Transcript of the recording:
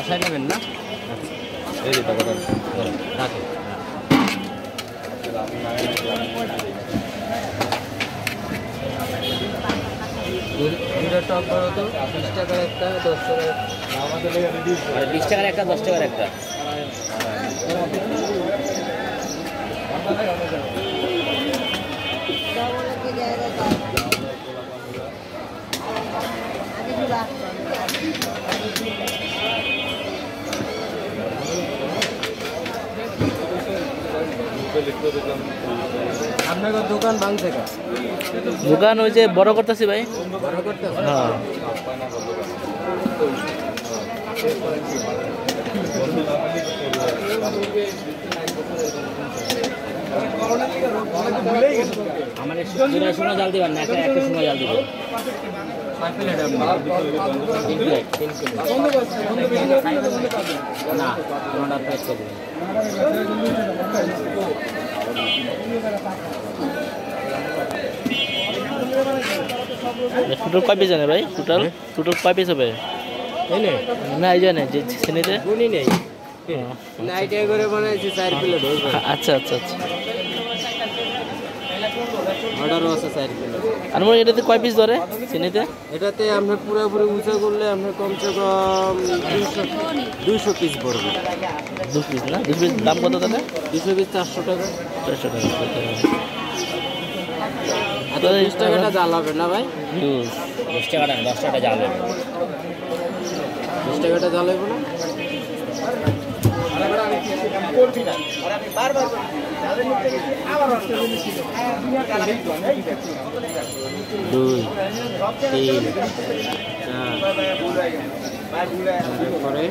বাসায় নেবেন না? এই যে টাকাটা রাখেন। দুটো টক বড় তো 20 টাকার একটা 10 টাকার একটা। 20 টাকার একটা 10 টাকার একটা। আপনার দোকান ভাঙছে কা? দোকান ওই যে বড় করতেছি ভাই। বড় করতেছে? হ্যাঁ। আমার শোনা জাল দিবেন না, একটা শোনা জাল দিবেন। 5 প্লেট না, ওটা প্যাক করে দিবেন। টোটাল কয় পিস জানে ভাই? টোটাল কয় পিস হবে? না এই জানে যে শ্রেণীতে গুনি নেই না, আইডিয়া করে বানাইছি 4 প্লেট হয়ে যাবে। আচ্ছা আচ্ছা আচ্ছা। অর্ডারও আছে 4 প্লেট। আর মোট এটাতে কয় পিস ধরে শ্রেণীতে? এটাতে আপনার পুরোপুরি উঁচা করলে আপনার কমসে কম 200 পিস পড়বে। 2 পিস না? 2 পিস দাম কত তাহলে? 200 পিস 400 টাকা। 400 টাকা। আচ্ছা 20 টাকাটা জাল হবে না ভাই? 20 টাকাটা 10 টাকা জাল হবে। 20 টাকাটা জাল হবে না? দুই তিন তারপরে